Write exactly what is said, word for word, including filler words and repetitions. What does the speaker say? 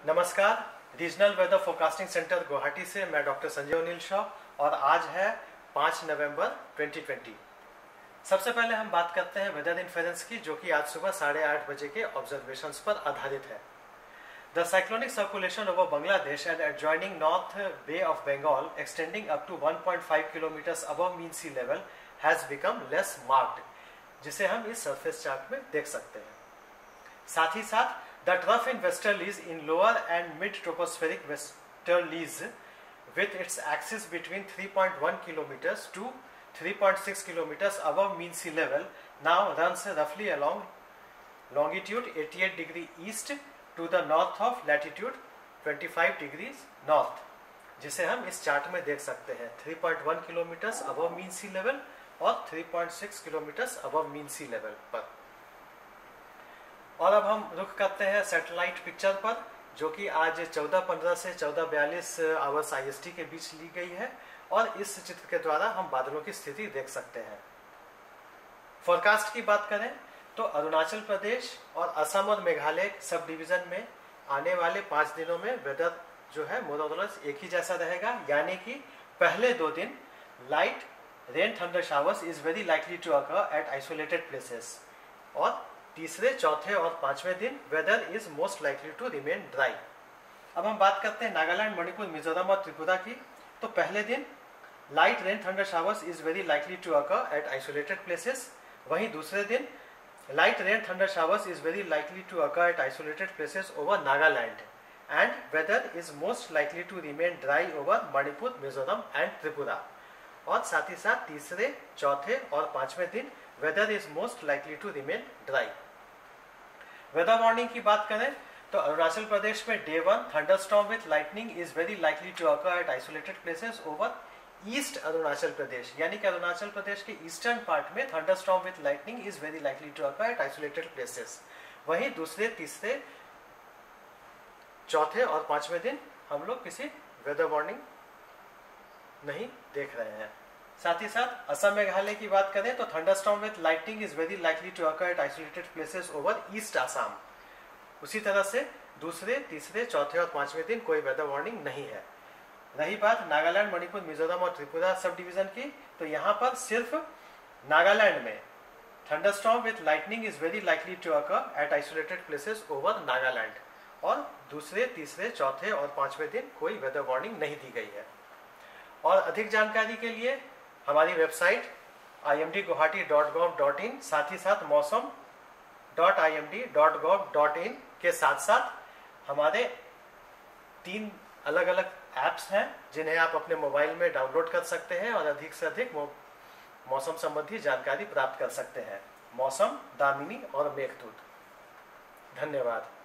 नमस्कार, regional weather forecasting centre Guwahati से मैं डॉक्टर संजय अनिल शाह और आज है पाँच नवंबर दो हज़ार बीस। सबसे पहले हम बात करते हैं वेदर इन्फेरेंस की, जो कि आज सुबह साढ़े आठ बजे के ऑब्जर्वेशंस पर आधारित है। The cyclonic circulation over Bangladesh and adjoining north Bay of Bengal extending up to one point five kilometres above mean sea level has become less marked, जिसे हम इस सरफेस चार्ट में देख सकते हैं। साथ ही साथ the trough in westerlies in lower and mid tropospheric westerlies with its axis between three point one kilometers to three point six kilometers above mean sea level now runs roughly along longitude eighty-eight degree east to the north of latitude twenty-five degrees north, जिसे हम इस chart में देख सकते हैं। three point one kilometers above mean sea level और three point six kilometers above mean sea level पर। और अब हम रुख करते हैं सैटेलाइट पिक्चर पर, जो कि आज चौदह पंद्रह से चौदह बयालीस आवर्स आई एस टी के बीच ली गई है और इस चित्र के द्वारा हम बादलों की स्थिति देख सकते हैं। फोरकास्ट की बात करें तो अरुणाचल प्रदेश और असम और मेघालय सब डिवीजन में आने वाले पाँच दिनों में वेदर जो है मोर और लेस एक ही जैसा रहेगा, यानी कि पहले दो दिन light rain thunder showers is very likely to occur at isolated places और तीसरे चौथे और पांचवें दिन weather is most likely to remain dry. अब हम बात करते हैं नागालैंड, मणिपुर, मिजोरम और त्रिपुरा की। तो पहले दिन light rain thunder showers is very likely to occur at isolated places, वहीं दूसरे दिन light rain thunder showers is very likely to occur at isolated places over Nagaland and weather is most likely to remain dry over Manipur, Mizoram and Tripura. और साथ ही साथ तीसरे चौथे और पांचवें दिन weather is most likely to remain dry. Weather warning की बात करें तो अरुणाचल प्रदेश में day one thunderstorm with lightning is very likely to occur at isolated places over east Arunachal Pradesh, यानी कि अरुणाचल प्रदेश के ईस्टर्न पार्ट में thunderstorm with lightning is very likely to occur at isolated places. वहीं दूसरे तीसरे चौथे और पांचवें दिन हम लोग किसी वेदर वार्निंग नहीं देख रहे हैं। साथ ही साथ असम मेघालय की बात करें तो thunderstorm with lightning is very likely to occur at isolated places over east Assam. उसी तरह से दूसरे तीसरे चौथे और पांचवें दिन कोई वेदर वार्निंग नहीं है। रही बात नागालैंड, मणिपुर, मिजोरम और त्रिपुरा सब डिवीजन की, तो यहाँ पर सिर्फ नागालैंड में thunderstorm with lightning is very likely to occur at isolated places over Nagaland और दूसरे तीसरे चौथे और पांचवें दिन कोई वेदर वार्निंग नहीं दी गई है। और अधिक जानकारी के लिए हमारी website I M D Guwahati dot gov dot in, साथ ही साथ Mausam dot I M D dot gov dot in के साथ साथ हमारे तीन अलग अलग ऐप्स हैं जिन्हें आप अपने मोबाइल में डाउनलोड कर सकते हैं और अधिक से अधिक मौसम संबंधी जानकारी प्राप्त कर सकते हैं। मौसम, दामिनी और मेघदूत। धन्यवाद।